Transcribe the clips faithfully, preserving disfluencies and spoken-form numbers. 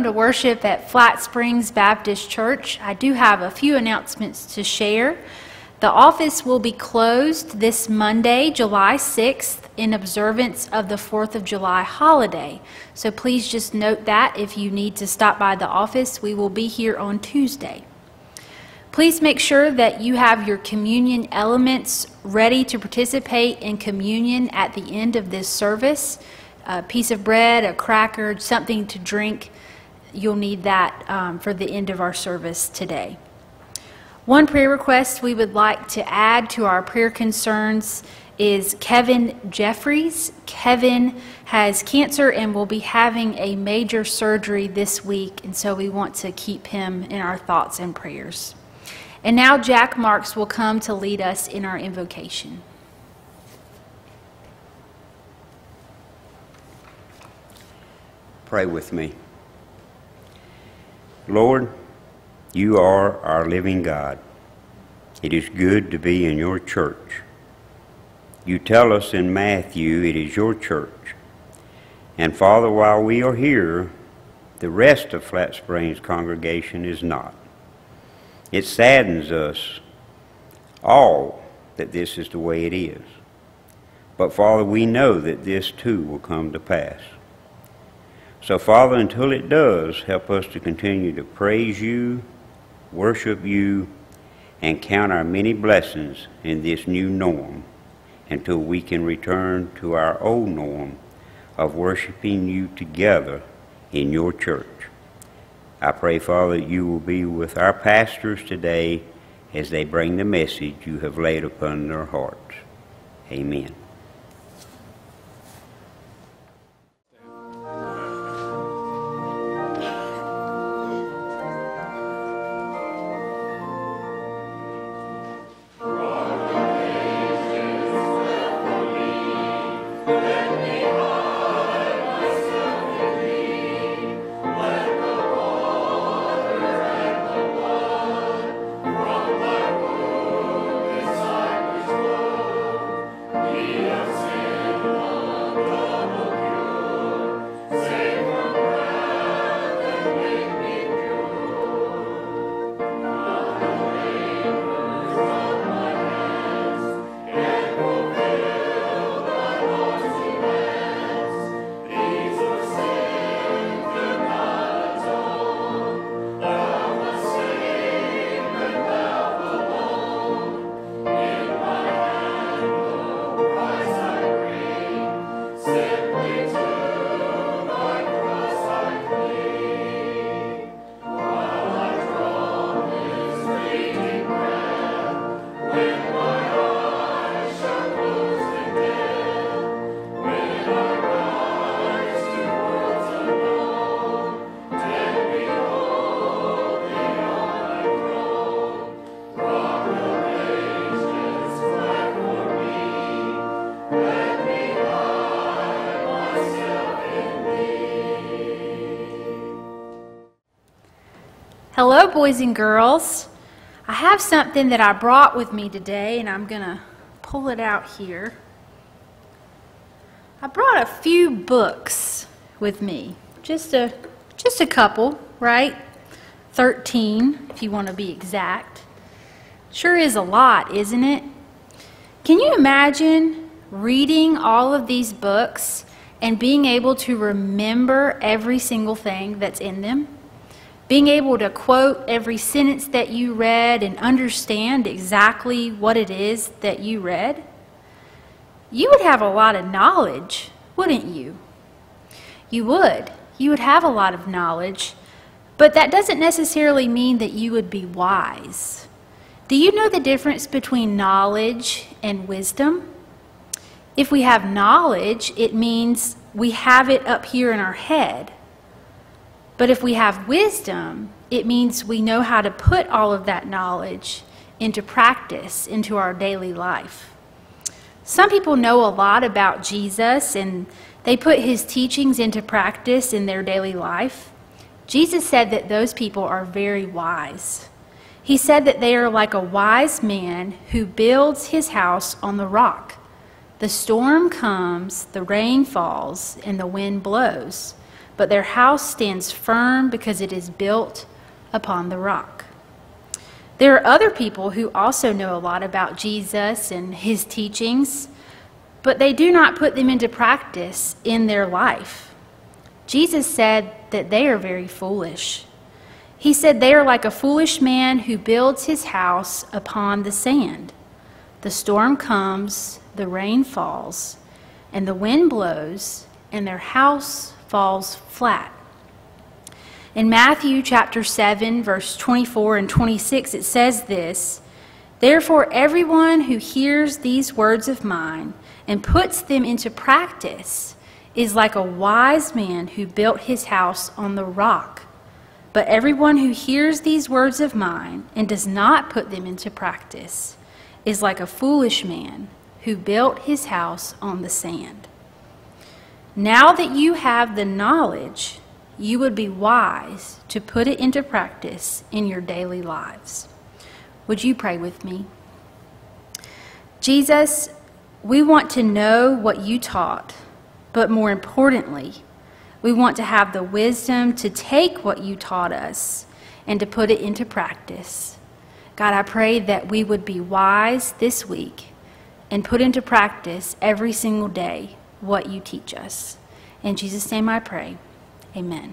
to worship at Flat Springs Baptist Church. I do have a few announcements to share. The office will be closed this Monday, July sixth, in observance of the fourth of July holiday. So please just note that if you need to stop by the office, we will be here on Tuesday. Please make sure that you have your communion elements ready to participate in communion at the end of this service. A piece of bread, a cracker, something to drink. You'll need that um, for the end of our service today. One prayer request we would like to add to our prayer concerns is Kevin Jeffries. Kevin has cancer and will be having a major surgery this week, and so we want to keep him in our thoughts and prayers. And now Jack Marks will come to lead us in our invocation. Pray with me. Lord, you are our living God. It is good to be in your church. You tell us in Matthew it is your church. And Father, while we are here, the rest of Flat Springs congregation is not. It saddens us all that this is the way it is. But Father, we know that this too will come to pass. So Father, until it does, help us to continue to praise you, worship you, and count our many blessings in this new norm until we can return to our old norm of worshiping you together in your church. I pray, Father, that you will be with our pastors today as they bring the message you have laid upon their hearts. Amen. Hello, boys and girls. I have something that I brought with me today, and I'm going to pull it out here. I brought a few books with me, just a, just a couple, right? thirteen, if you want to be exact. Sure is a lot, isn't it? Can you imagine reading all of these books and being able to remember every single thing that's in them? Being able to quote every sentence that you read and understand exactly what it is that you read? You would have a lot of knowledge, wouldn't you? You would. You would have a lot of knowledge, but that doesn't necessarily mean that you would be wise. Do you know the difference between knowledge and wisdom? If we have knowledge, it means we have it up here in our head. But if we have wisdom, it means we know how to put all of that knowledge into practice, into our daily life. Some people know a lot about Jesus and they put his teachings into practice in their daily life. Jesus said that those people are very wise. He said that they are like a wise man who builds his house on the rock. The storm comes, the rain falls, and the wind blows, but their house stands firm because it is built upon the rock. There are other people who also know a lot about Jesus and his teachings, but they do not put them into practice in their life. Jesus said that they are very foolish. He said they are like a foolish man who builds his house upon the sand. The storm comes, the rain falls, and the wind blows, and their house falls flat. In Matthew chapter seven, verse twenty-four and twenty-six, it says this, "Therefore everyone who hears these words of mine and puts them into practice is like a wise man who built his house on the rock. But everyone who hears these words of mine and does not put them into practice is like a foolish man who built his house on the sand." Now that you have the knowledge, you would be wise to put it into practice in your daily lives. Would you pray with me? Jesus, we want to know what you taught, but more importantly, we want to have the wisdom to take what you taught us and to put it into practice. God, I pray that we would be wise this week and put into practice every single day what you teach us. In Jesus' name I pray. Amen.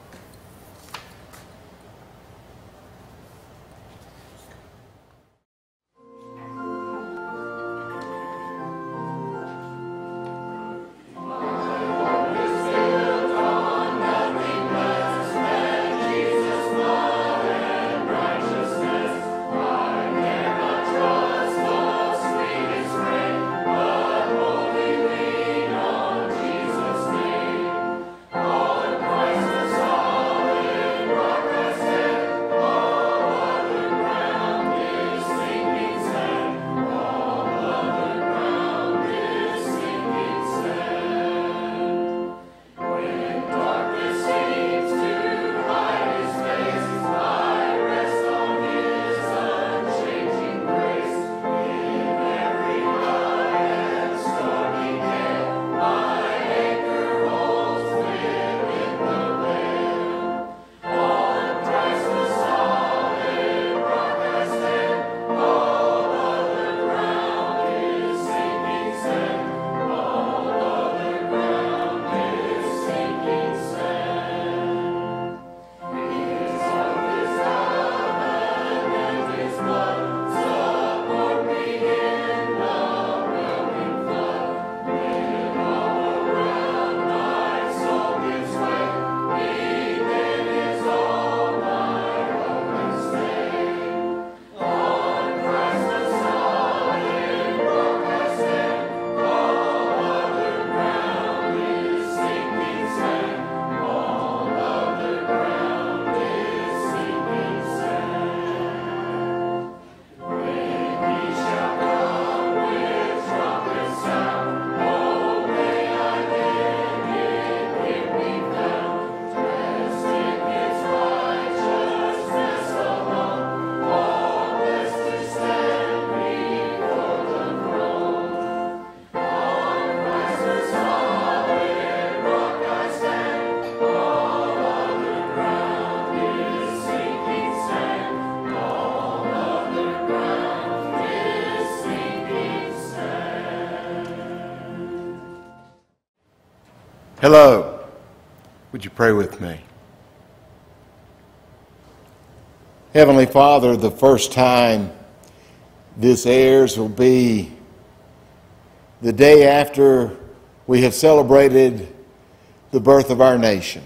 Hello. Would you pray with me? Heavenly Father, the first time this airs will be the day after we have celebrated the birth of our nation.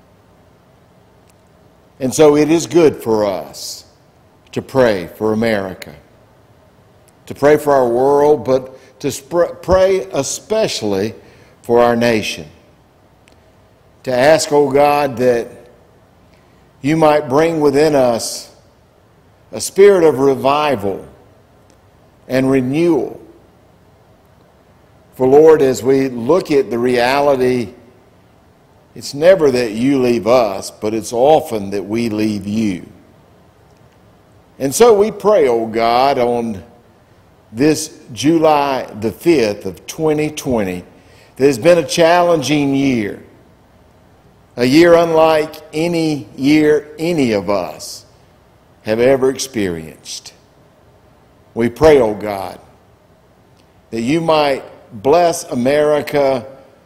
And so it is good for us to pray for America, to pray for our world, but to pray especially for our nation. To ask, oh God, that you might bring within us a spirit of revival and renewal. For Lord, as we look at the reality, it's never that you leave us, but it's often that we leave you. And so we pray, oh God, on this July the fifth of twenty twenty, that has been a challenging year. a year unlike any year any of us have ever experienced. We pray, oh God, that you might bless America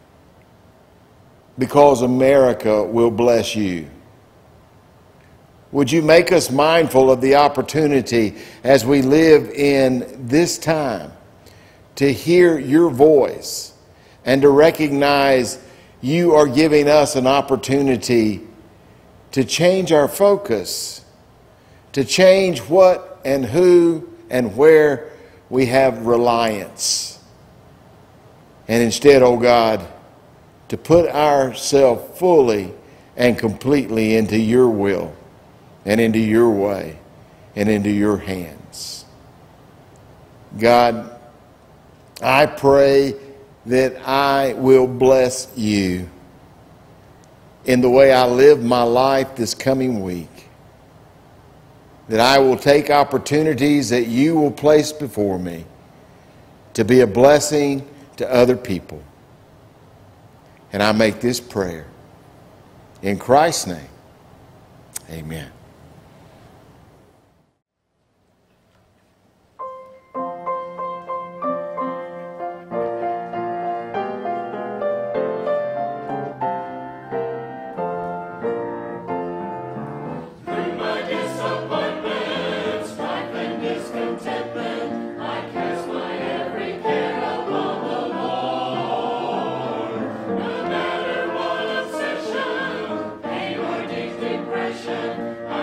because America will bless you. Would you make us mindful of the opportunity as we live in this time to hear your voice and to recognize you are giving us an opportunity to change our focus, to change what and who and where we have reliance. And instead, oh God, to put ourselves fully and completely into your will and into your way and into your hands. God, I pray that I will bless you in the way I live my life this coming week. That I will take opportunities that you will place before me to be a blessing to other people. And I make this prayer in Christ's name. Amen. Depression.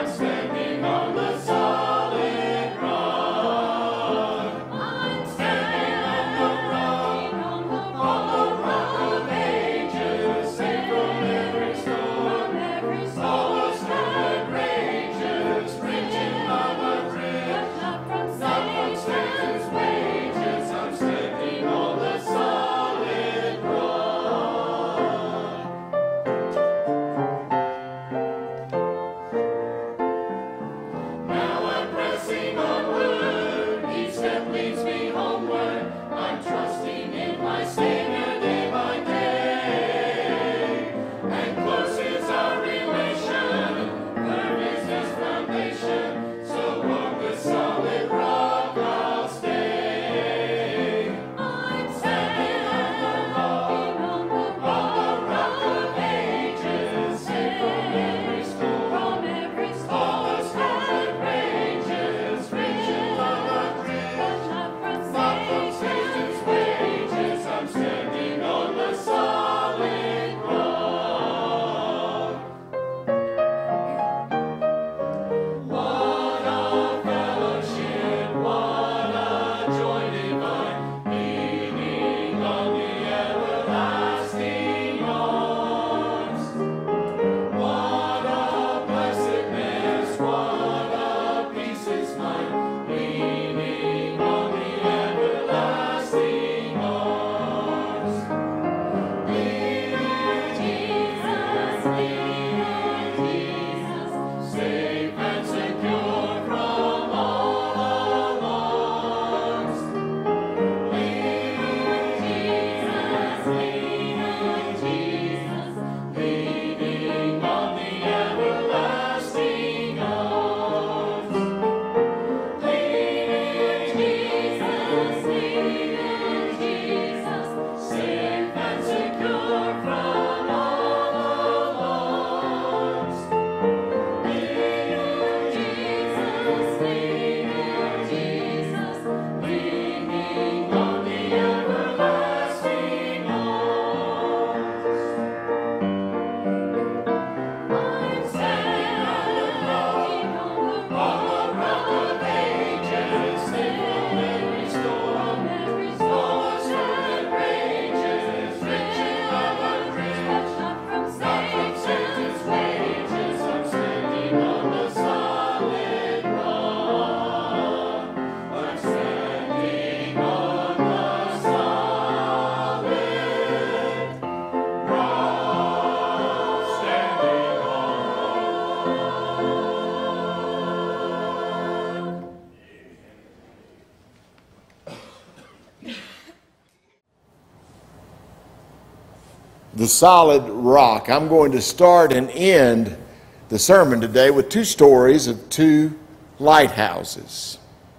the solid rock. I'm going to start and end the sermon today with two stories of two lighthouses.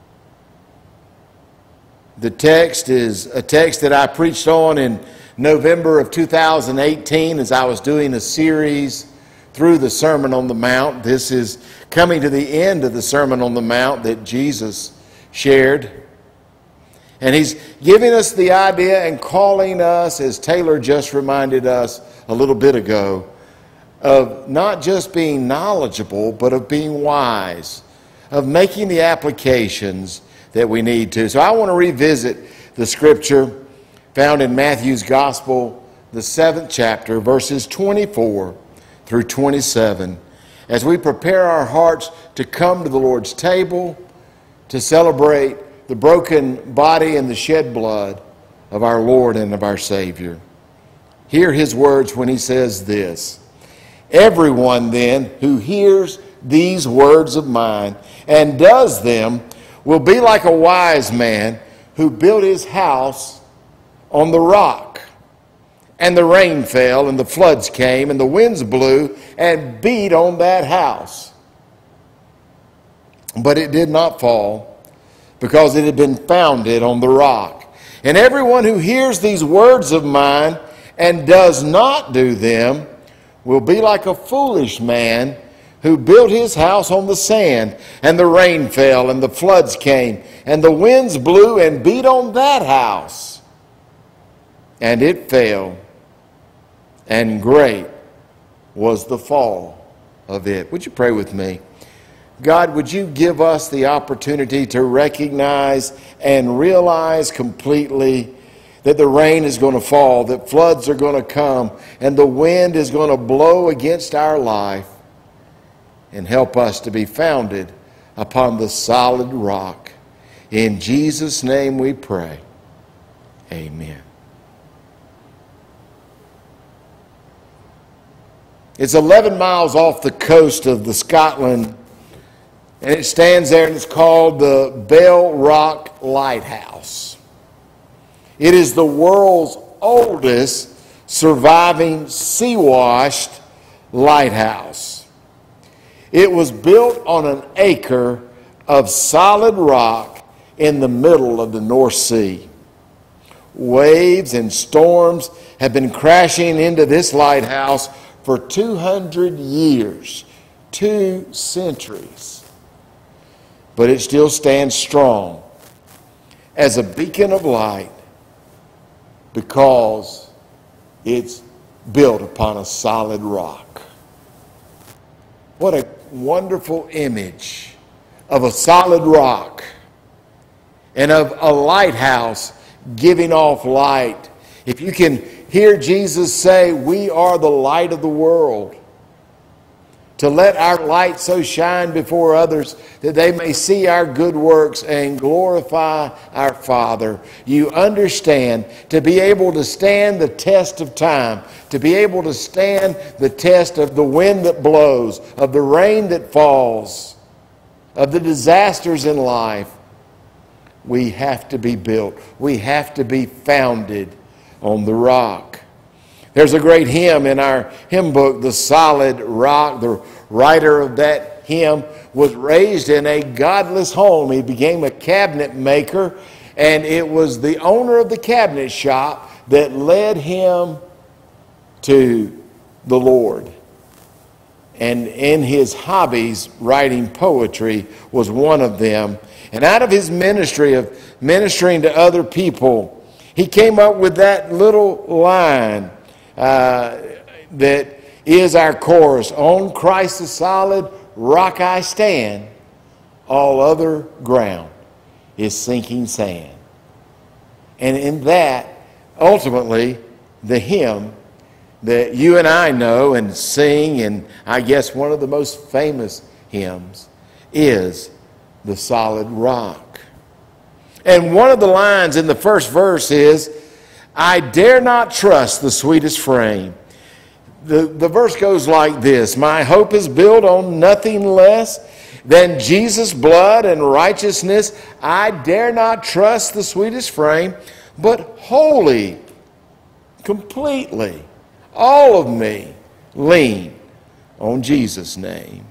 The text is a text that I preached on in November of two thousand eighteen as I was doing a series through the Sermon on the Mount. This is coming to the end of the Sermon on the Mount that Jesus shared. And he's giving us the idea and calling us, as Taylor just reminded us a little bit ago, of not just being knowledgeable, but of being wise, of making the applications that we need to. So I want to revisit the scripture found in Matthew's Gospel, the seventh chapter, verses twenty-four through twenty-seven, as we prepare our hearts to come to the Lord's table to celebrate the broken body and the shed blood of our Lord and of our Savior. Hear his words when he says this: "Everyone then who hears these words of mine and does them will be like a wise man who built his house on the rock. And the rain fell, and the floods came, and the winds blew and beat on that house. But it did not fall, because it had been founded on the rock. And everyone who hears these words of mine and does not do them will be like a foolish man who built his house on the sand. And the rain fell, and the floods came, and the winds blew and beat on that house. And it fell, and great was the fall of it." Would you pray with me? God, would you give us the opportunity to recognize and realize completely that the rain is going to fall, that floods are going to come, and the wind is going to blow against our life, and help us to be founded upon the solid rock. In Jesus' name we pray. Amen. It's eleven miles off the coast of the Scotland, and it stands there, and it's called the Bell Rock Lighthouse. It is the world's oldest surviving sea-washed lighthouse. It was built on an acre of solid rock in the middle of the North Sea. Waves and storms have been crashing into this lighthouse for two hundred years, two centuries. But it still stands strong as a beacon of light because it's built upon a solid rock. What a wonderful image of a solid rock and of a lighthouse giving off light. If you can hear Jesus say, "We are the light of the world," to let our light so shine before others that they may see our good works and glorify our Father. You understand, to be able to stand the test of time, to be able to stand the test of the wind that blows, of the rain that falls, of the disasters in life, we have to be built. We have to be founded on the rock. There's a great hymn in our hymn book, "The Solid Rock." The writer of that hymn was raised in a godless home. He became a cabinet maker, and it was the owner of the cabinet shop that led him to the Lord. And in his hobbies, writing poetry was one of them. And out of his ministry of ministering to other people, he came up with that little line uh, that is our chorus: "On Christ the solid rock I stand, all other ground is sinking sand." And in that, ultimately, the hymn that you and I know and sing, and I guess one of the most famous hymns, is "The Solid Rock." And one of the lines in the first verse is, "I dare not trust the sweetest frame." The, the verse goes like this: "My hope is built on nothing less than Jesus' blood and righteousness. I dare not trust the sweetest frame, but wholly, completely, all of me, lean on Jesus' name.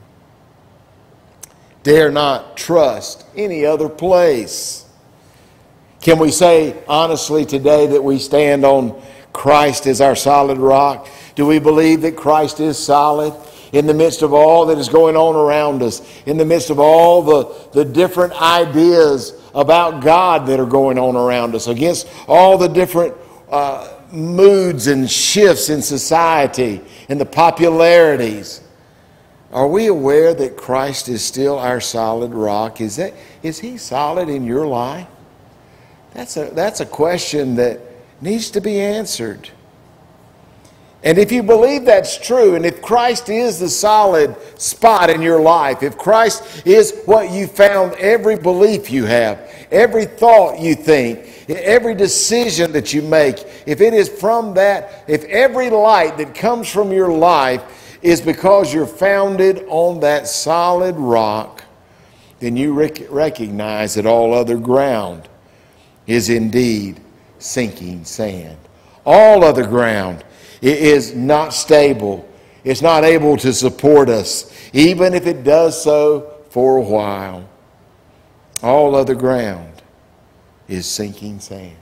Dare not trust any other place. Can we say honestly today that we stand on Christ as our solid rock? Do we believe that Christ is solid in the midst of all that is going on around us, in the midst of all the, the different ideas about God that are going on around us, against all the different uh, moods and shifts in society and the popularities? Are we aware that Christ is still our solid rock? Is that, is He solid in your life? That's a, that's a question that needs to be answered. And if you believe that's true, and if Christ is the solid spot in your life, if Christ is what you found every belief you have, every thought you think, every decision that you make, if it is from that, if every light that comes from your life is because you're founded on that solid rock, then you rec- recognize that all other ground is indeed sinking sand. All other ground is not stable. It's not able to support us, even if it does so for a while. All other ground is sinking sand.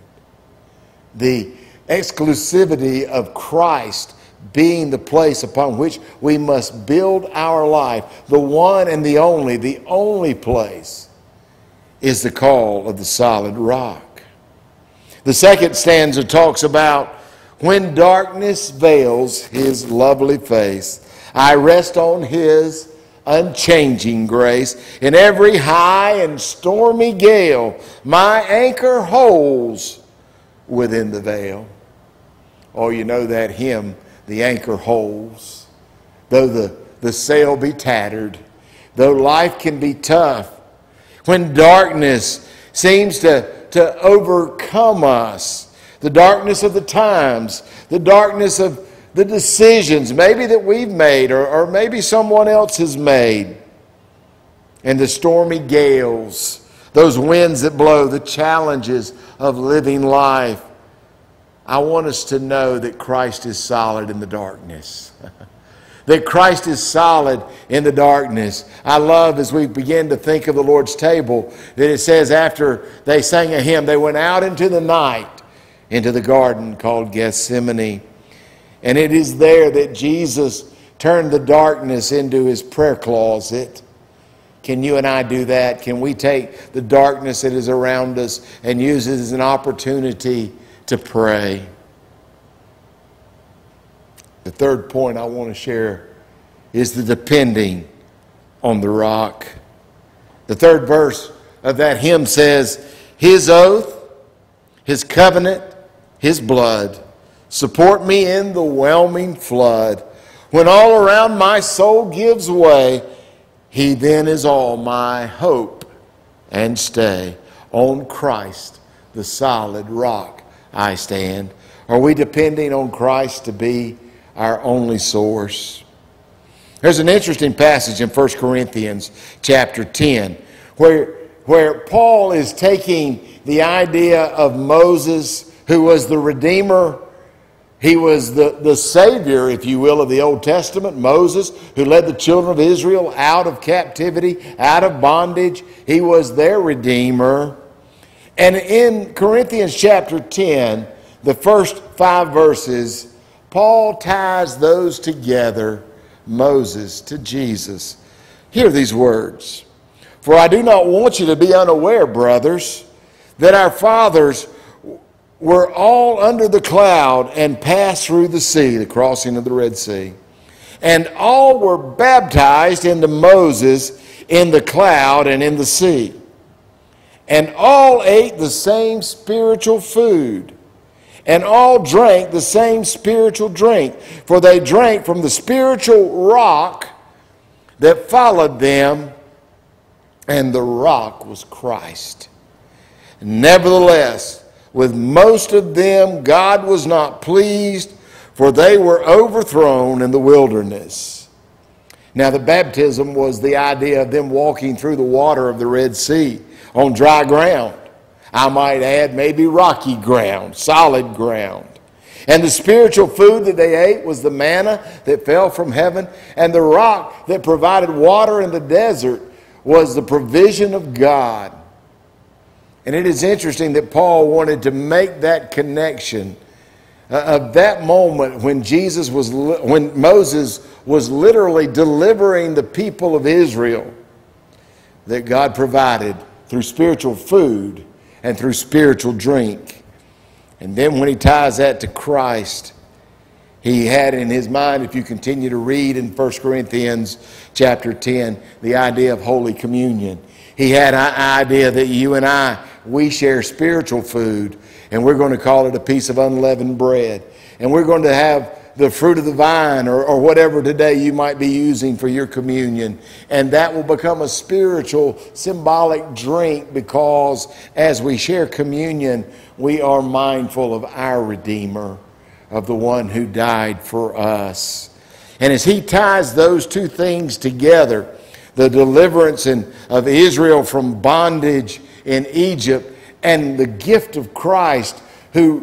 The exclusivity of Christ being the place upon which we must build our life, the one and the only, the only place, is the call of the solid rock. The second stanza talks about, when darkness veils His lovely face, I rest on His unchanging grace. In every high and stormy gale, my anchor holds within the veil. Oh, you know that hymn, the anchor holds. Though the, the sail be tattered, though life can be tough, when darkness seems to, to overcome us, the darkness of the times, the darkness of the decisions maybe that we've made or, or maybe someone else has made, and the stormy gales, those winds that blow, the challenges of living life, I want us to know that Christ is solid in the darkness. That Christ is solid in the darkness. I love, as we begin to think of the Lord's table, that it says after they sang a hymn, they went out into the night, into the garden called Gethsemane. And it is there that Jesus turned the darkness into His prayer closet. Can you and I do that? Can we take the darkness that is around us and use it as an opportunity to pray? The third point I want to share is the depending on the rock. The third verse of that hymn says, His oath, His covenant, His blood support me in the whelming flood. When all around my soul gives way, He then is all my hope and stay. On Christ, the solid rock, I stand. Are we depending on Christ to be our only source? There's an interesting passage in First Corinthians chapter ten where, where Paul is taking the idea of Moses, who was the Redeemer. He was the, the Savior, if you will, of the Old Testament. Moses, who led the children of Israel out of captivity, out of bondage. He was their Redeemer. And in Corinthians chapter ten, the first five verses, Paul ties those together, Moses to Jesus. Hear these words. For I do not want you to be unaware, brothers, that our fathers were all under the cloud and passed through the sea, the crossing of the Red Sea. And all were baptized into Moses in the cloud and in the sea. And all ate the same spiritual food, and all drank the same spiritual drink, for they drank from the spiritual rock that followed them, and the rock was Christ. Nevertheless, with most of them God was not pleased, for they were overthrown in the wilderness. Now the baptism was the idea of them walking through the water of the Red Sea on dry ground. I might add maybe rocky ground, solid ground. And the spiritual food that they ate was the manna that fell from heaven, and the rock that provided water in the desert was the provision of God. And it is interesting that Paul wanted to make that connection uh, of that moment when Jesus was, when Moses was literally delivering the people of Israel, that God provided through spiritual food and through spiritual drink. And then when he ties that to Christ, he had in his mind, if you continue to read in First Corinthians chapter ten, the idea of Holy Communion. He had an idea that you and I, we share spiritual food, and we're going to call it a piece of unleavened bread. And we're going to have the fruit of the vine, or, or whatever today you might be using for your communion. And that will become a spiritual, symbolic drink, because as we share communion, we are mindful of our Redeemer, of the one who died for us. And as he ties those two things together, the deliverance in, of Israel from bondage in Egypt, and the gift of Christ who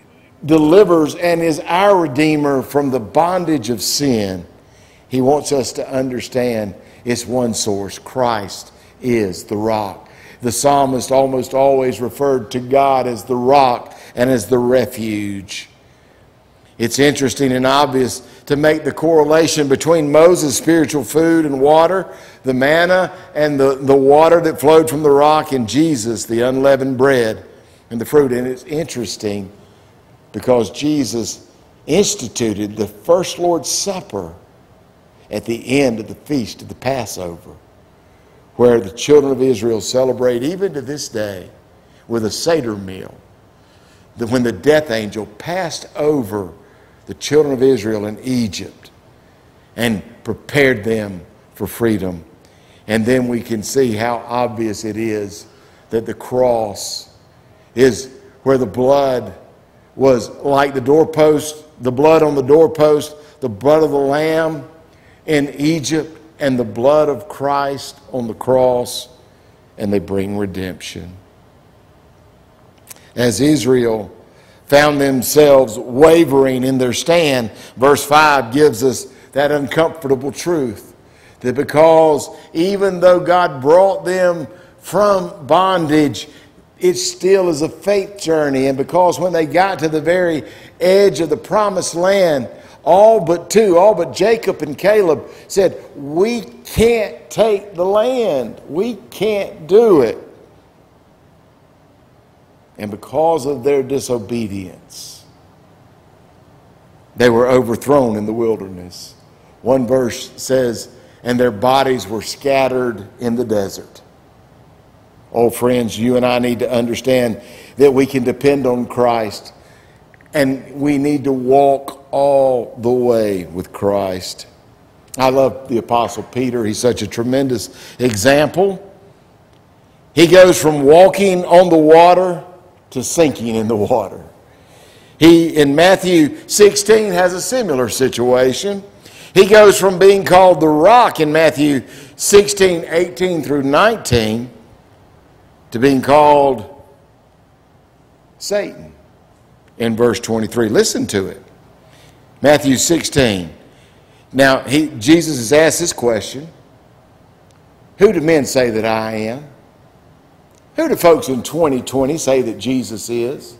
delivers and is our Redeemer from the bondage of sin, he wants us to understand it's one source. Christ is the rock. The psalmist almost always referred to God as the rock and as the refuge. It's interesting and obvious to make the correlation between Moses' spiritual food and water, the manna and the, the water that flowed from the rock, and Jesus, the unleavened bread and the fruit. And it's interesting because Jesus instituted the first Lord's Supper at the end of the feast of the Passover, where the children of Israel celebrate even to this day with a Seder meal, that when the death angel passed over the children of Israel in Egypt and prepared them for freedom. And then we can see how obvious it is that the cross is where the blood was like the doorpost, the blood on the doorpost, the blood of the Lamb in Egypt, and the blood of Christ on the cross, and they bring redemption. As Israel found themselves wavering in their stand, verse five gives us that uncomfortable truth, that because even though God brought them from bondage, it still is a faith journey. And because when they got to the very edge of the promised land, all but two, all but Jacob and Caleb said, we can't take the land. We can't do it. And because of their disobedience, they were overthrown in the wilderness. One verse says, and their bodies were scattered in the desert. Oh, friends, you and I need to understand that we can depend on Christ, and we need to walk all the way with Christ. I love the Apostle Peter. He's such a tremendous example. He goes from walking on the water to sinking in the water. He, in Matthew sixteen, has a similar situation. He goes from being called the rock in Matthew sixteen, eighteen through nineteen to being called Satan in verse twenty-three. Listen to it. Matthew sixteen. Now, he, Jesus has asked this question. Who do men say that I am? Who do folks in twenty twenty say that Jesus is?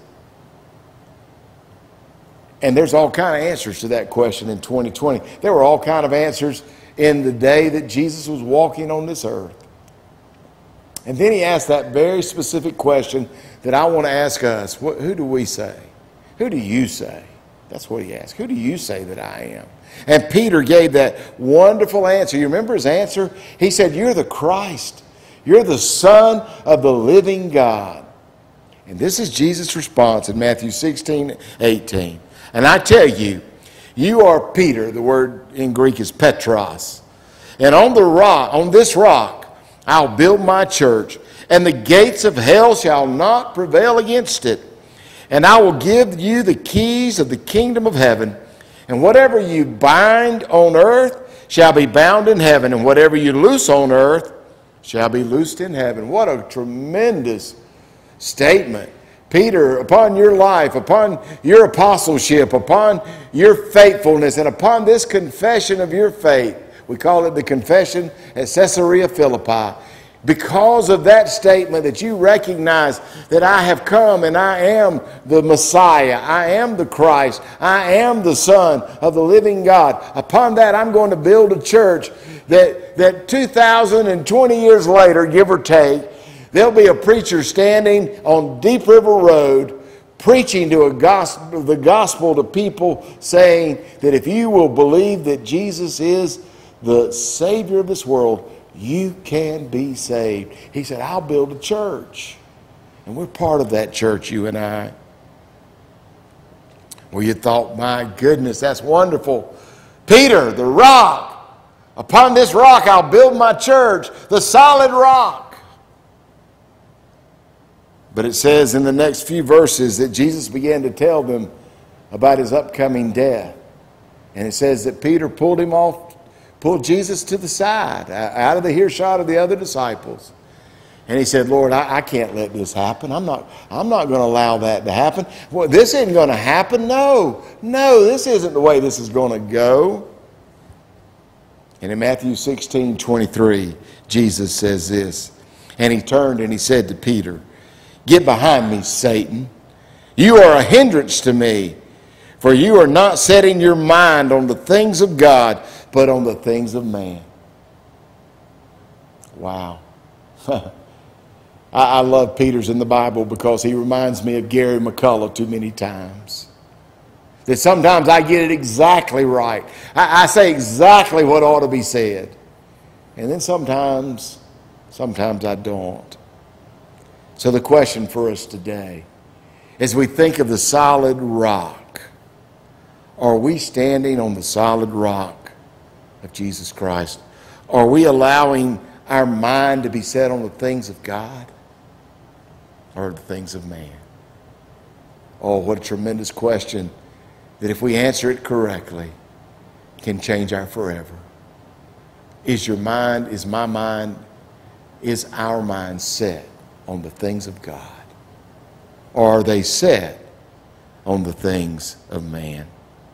And there's all kind of answers to that question in twenty twenty. There were all kind of answers in the day that Jesus was walking on this earth. And then he asked that very specific question that I want to ask us. What, who do we say? Who do you say? That's what he asked. Who do you say that I am? And Peter gave that wonderful answer. You remember his answer? He said, you're the Christ. You're the Son of the living God. And this is Jesus' response in Matthew sixteen, eighteen. And I tell you, you are Peter. The word in Greek is Petros. And on the rock, on this rock, I'll build my church, and the gates of hell shall not prevail against it. And I will give you the keys of the kingdom of heaven. And whatever you bind on earth shall be bound in heaven, and whatever you loose on earth shall be loosed in heaven. What a tremendous statement. Peter, upon your life, upon your apostleship, upon your faithfulness, and upon this confession of your faith, we call it the confession at Caesarea Philippi, because of that statement that you recognize that I have come and I am the Messiah, I am the Christ, I am the Son of the living God. Upon that, I'm going to build a church that, that two thousand twenty years later, give or take, there'll be a preacher standing on Deep River Road preaching to a gospel, the gospel to people, saying that if you will believe that Jesus is the Savior of this world, you can be saved. He said, I'll build a church. And we're part of that church, you and I. Well, you thought, my goodness, that's wonderful. Peter, the rock. Upon this rock I'll build my church, the solid rock. But it says in the next few verses that Jesus began to tell them about his upcoming death. And it says that Peter pulled him off, pulled Jesus to the side, out of the earshot of the other disciples. And he said, Lord, I, I can't let this happen. I'm not, I'm not going to allow that to happen. Well, this isn't going to happen. No, no, this isn't the way this is going to go. And in Matthew sixteen twenty-three, Jesus says this, and he turned and he said to Peter, get behind me, Satan. You are a hindrance to me, for you are not setting your mind on the things of God, but on the things of man. Wow. I, I love Peter's in the Bible because he reminds me of Gary McCullough too many times. That sometimes I get it exactly right. I, I say exactly what ought to be said. And then sometimes, sometimes I don't. So the question for us today, as we think of the solid rock, are we standing on the solid rock of Jesus Christ? Are we allowing our mind to be set on the things of God or the things of man? Oh, what a tremendous question that if we answer it correctly can change our forever. Is your mind, is my mind, is our mind set on the things of God? Or are they set on the things of man?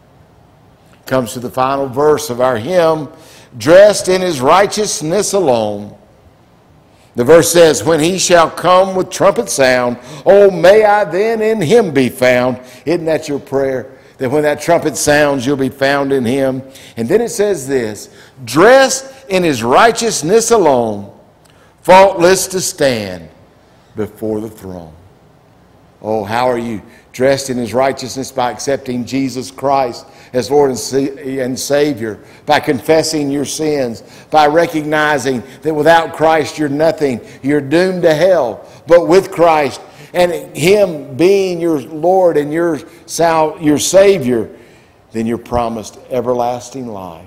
Comes to the final verse of our hymn, dressed in his righteousness alone. The verse says, when he shall come with trumpet sound, oh, may I then in him be found. Isn't that your prayer? That when that trumpet sounds, you'll be found in him. And then it says this, dressed in his righteousness alone, faultless to stand before the throne. Oh, how are you dressed in his righteousness? By accepting Jesus Christ as Lord and Savior, by confessing your sins, by recognizing that without Christ you're nothing, you're doomed to hell. But with Christ and him being your Lord and your, sal- your Savior, then you're promised everlasting life.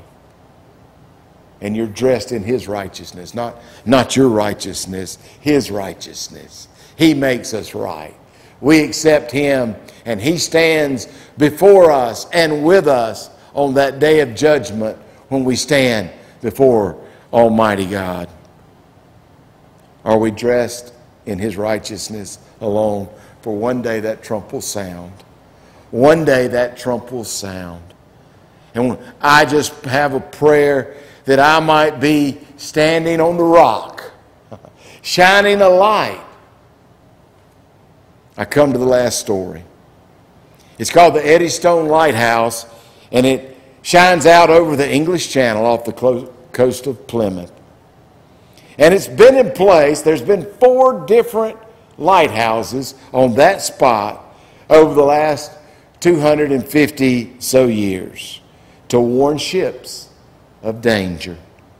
And you're dressed in his righteousness, not, not your righteousness, his righteousness. He makes us right. We accept him, and he stands before us and with us on that day of judgment when we stand before Almighty God. Are we dressed in his righteousness alone? For one day that trump will sound. One day that trump will sound. And I just have a prayer that I might be standing on the rock, shining a light. I come to the last story. It's called the Eddystone Lighthouse, and it shines out over the English Channel off the coast of Plymouth. And it's been in place, there's been four different lighthouses on that spot over the last two hundred fifty so years to warn ships of danger.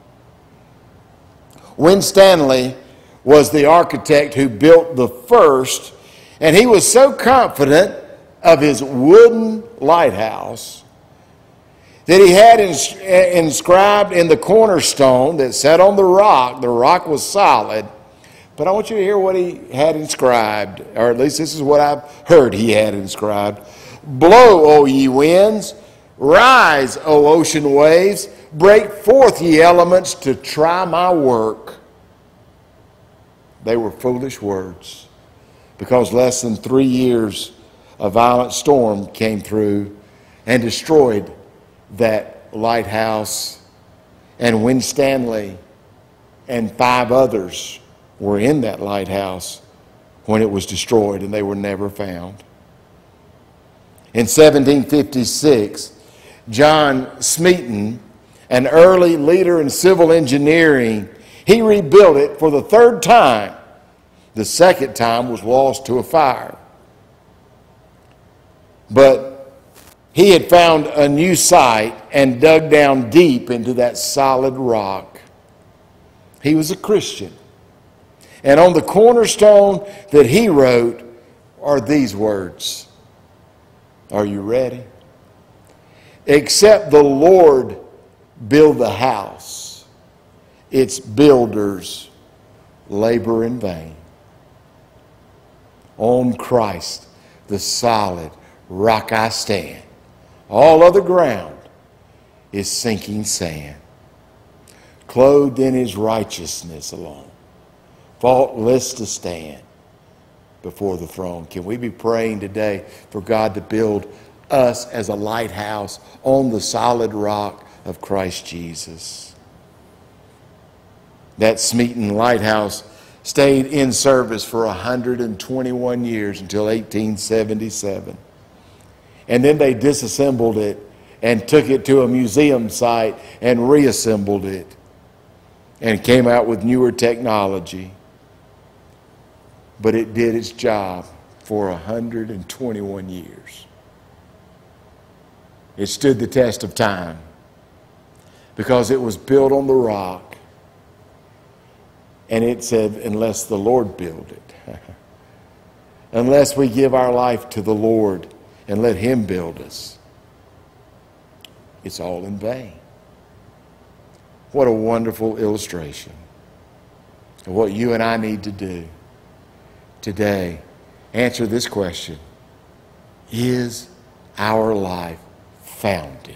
Winstanley was the architect who built the first, and he was so confident of his wooden lighthouse that he had ins- inscribed in the cornerstone that sat on the rock. The rock was solid. But I want you to hear what he had inscribed, or at least this is what I've heard he had inscribed. Blow, O ye winds, rise, O ocean waves, break forth, ye elements, to try my work. They were foolish words. because less than three years a violent storm came through and destroyed that lighthouse, and Winstanley and five others were in that lighthouse when it was destroyed, and they were never found. In seventeen fifty-six, John Smeaton, an early leader in civil engineering, he rebuilt it for the third time. The second time was lost to a fire. But he had found a new site and dug down deep into that solid rock. He was a Christian. And on the cornerstone that he wrote are these words. Are you ready? Except the Lord build the house, its builders labor in vain. On Christ, the solid rock I stand. All other ground is sinking sand. Clothed in his righteousness alone, faultless to stand before the throne. Can we be praying today for God to build us as a lighthouse on the solid rock of Christ Jesus? That Smeaton Lighthouse stayed in service for one hundred twenty-one years until eighteen seventy-seven. And then they disassembled it and took it to a museum site and reassembled it and came out with newer technology. But it did its job for one hundred twenty-one years. It stood the test of time because it was built on the rock. And it said, unless the Lord build it, unless we give our life to the Lord and let him build us, it's all in vain. What a wonderful illustration of what you and I need to do today. Answer this question: is our life founded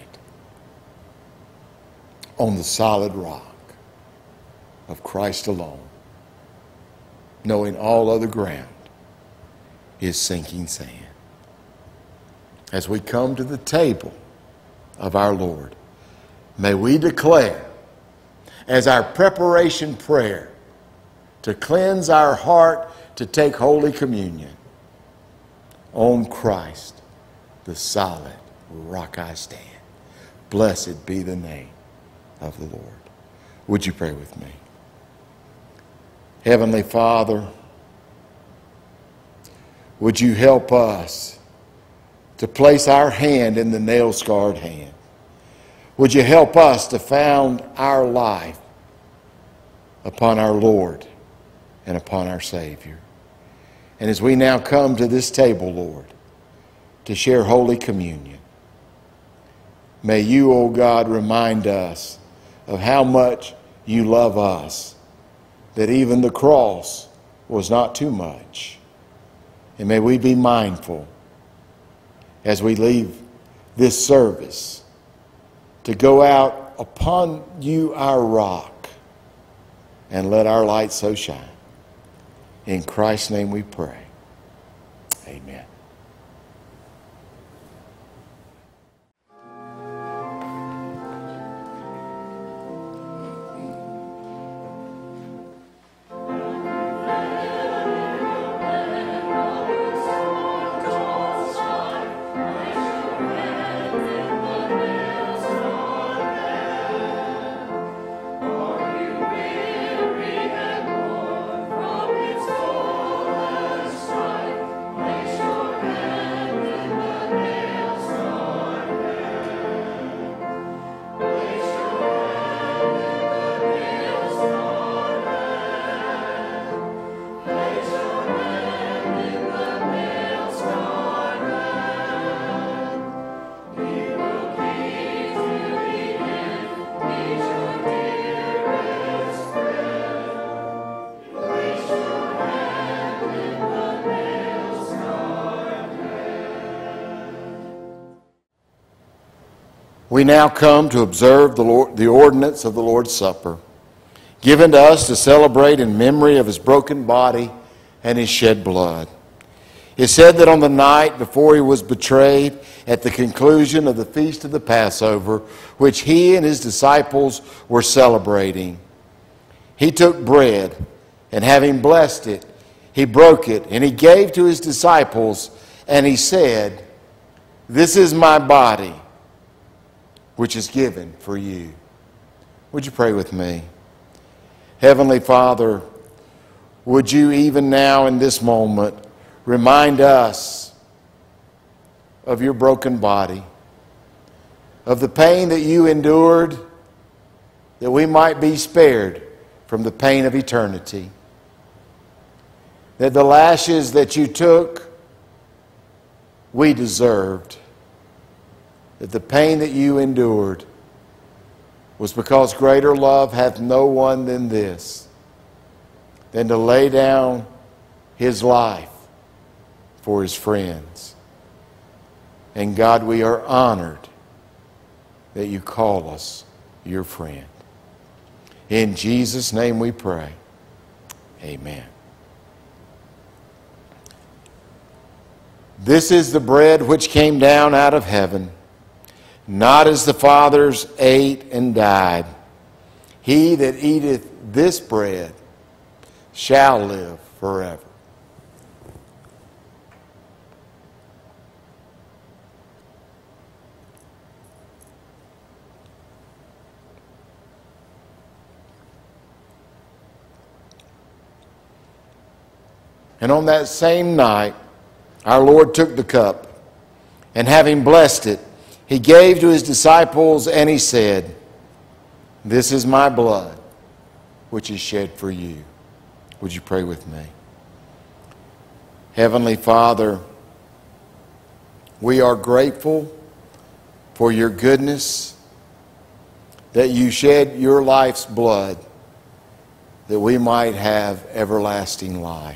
on the solid rock of Christ alone, knowing all other ground is sinking sand? As we come to the table of our Lord, may we declare as our preparation prayer to cleanse our heart to take Holy Communion, on Christ, the solid rock I stand. Blessed be the name of the Lord. Would you pray with me? Heavenly Father, would you help us to place our hand in the nail-scarred hand? Would you help us to found our life upon our Lord and upon our Savior? And as we now come to this table, Lord, to share Holy Communion, may you, O God, remind us of how much you love us, that even the cross was not too much. And may we be mindful as we leave this service to go out upon you, our rock, and let our light so shine. In Christ's name we pray. Amen. We now come to observe the, Lord, the ordinance of the Lord's Supper, given to us to celebrate in memory of his broken body and his shed blood. It said that on the night before he was betrayed, at the conclusion of the feast of the Passover, which he and his disciples were celebrating, he took bread, and having blessed it, he broke it, and he gave to his disciples, and he said, "This is my body, which is given for you." Would you pray with me? Heavenly Father, would you even now in this moment remind us of your broken body, of the pain that you endured, that we might be spared from the pain of eternity, that the lashes that you took, we deserved, that the pain that you endured was because greater love hath no one than this, than to lay down his life for his friends. And God, we are honored that you call us your friend. In Jesus' name we pray. Amen. This is the bread which came down out of heaven, not as the fathers ate and died. He that eateth this bread shall live forever. And on that same night, our Lord took the cup, and having blessed it, he gave to his disciples, and he said, "This is my blood, which is shed for you." Would you pray with me? Heavenly Father, we are grateful for your goodness, that you shed your life's blood, that we might have everlasting life.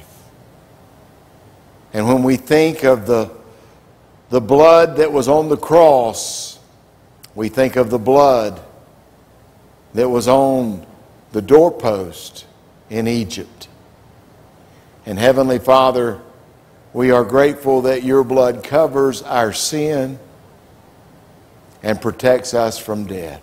And when we think of the, the blood that was on the cross, we think of the blood that was on the doorpost in Egypt. And Heavenly Father, we are grateful that your blood covers our sin and protects us from death.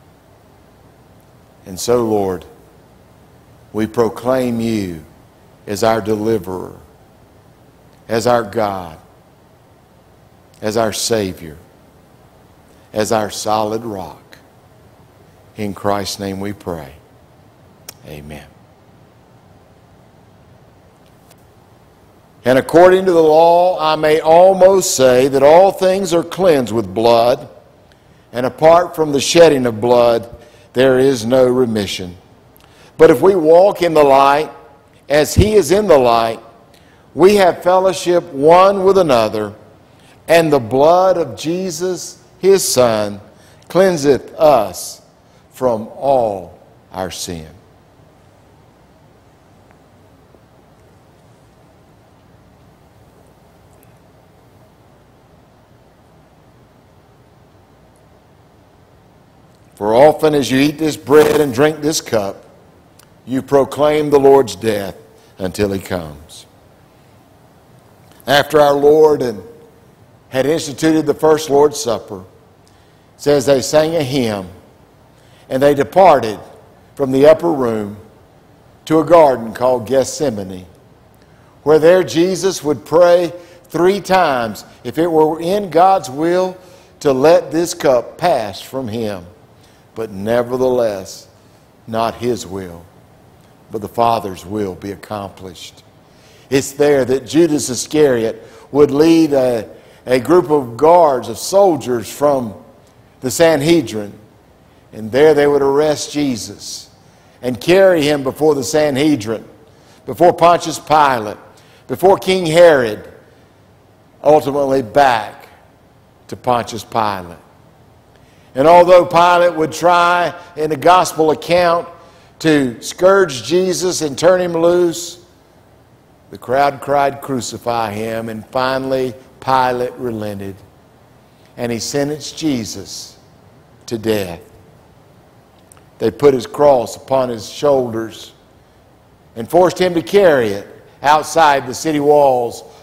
And so, Lord, we proclaim you as our deliverer, as our God, as our Savior, as our solid rock. In Christ's name we pray. Amen. And according to the law, I may almost say that all things are cleansed with blood, and apart from the shedding of blood, there is no remission. But if we walk in the light, as he is in the light, we have fellowship one with another, and the blood of Jesus, his Son, cleanseth us from all our sin. For often as you eat this bread and drink this cup, you proclaim the Lord's death until he comes. After our Lord had instituted the first Lord's Supper, it says they sang a hymn, and they departed from the upper room to a garden called Gethsemane, where there Jesus would pray three times if it were in God's will to let this cup pass from him. But nevertheless, not his will, but the Father's will be accomplished. It's there that Judas Iscariot would lead a, a group of guards, of soldiers from the Sanhedrin. And there they would arrest Jesus and carry him before the Sanhedrin, before Pontius Pilate, before King Herod, ultimately back to Pontius Pilate. And although Pilate would try in the gospel account to scourge Jesus and turn him loose, the crowd cried, "Crucify him," and finally Pilate relented, and he sentenced Jesus to death. They put his cross upon his shoulders and forced him to carry it outside the city walls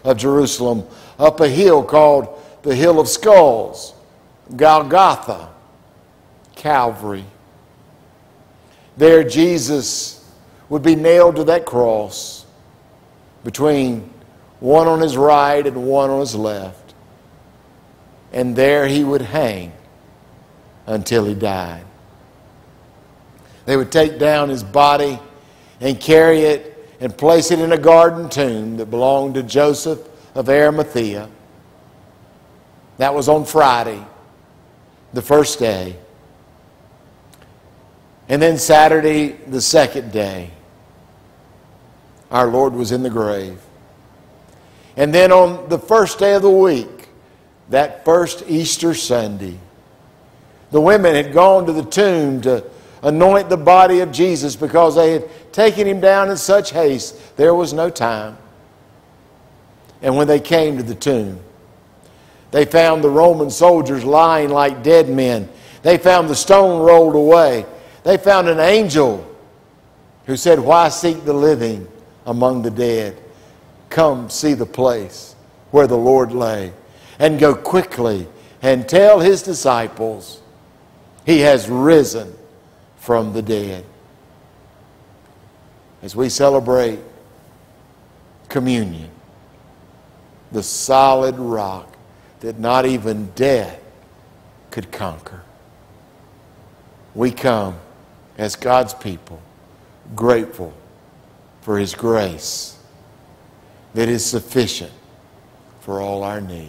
of Jerusalem, up a hill called the Hill of Skulls, Golgotha, Calvary. There Jesus would be nailed to that cross between one on his right and one on his left. And there he would hang until he died. They would take down his body and carry it and place it in a garden tomb that belonged to Joseph of Arimathea. That was on Friday, the first day. And then Saturday, the second day, our Lord was in the grave. And then on the first day of the week, that first Easter Sunday, the women had gone to the tomb to anoint the body of Jesus because they had taken him down in such haste, there was no time. And when they came to the tomb, they found the Roman soldiers lying like dead men. They found the stone rolled away. They found an angel who said, "Why seek the living among the dead? Come see the place where the Lord lay, and go quickly and tell his disciples he has risen from the dead." As we celebrate communion, the solid rock that not even death could conquer, we come as God's people, grateful for his grace that is sufficient for all our need.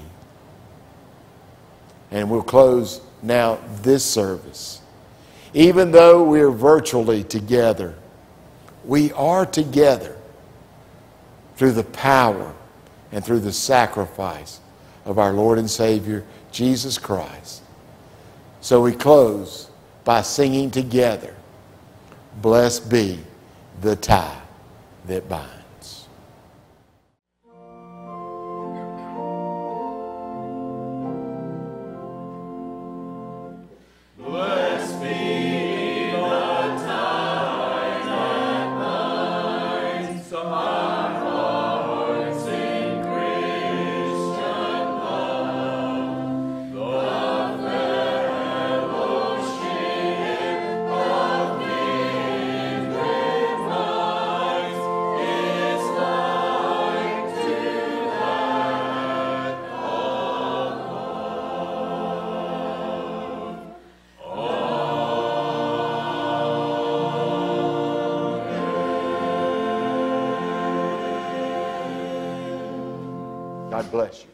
And we'll close now this service. Even though we're virtually together, we are together through the power and through the sacrifice of our Lord and Savior, Jesus Christ. So we close by singing together, "Blessed be the tie that binds." God bless you.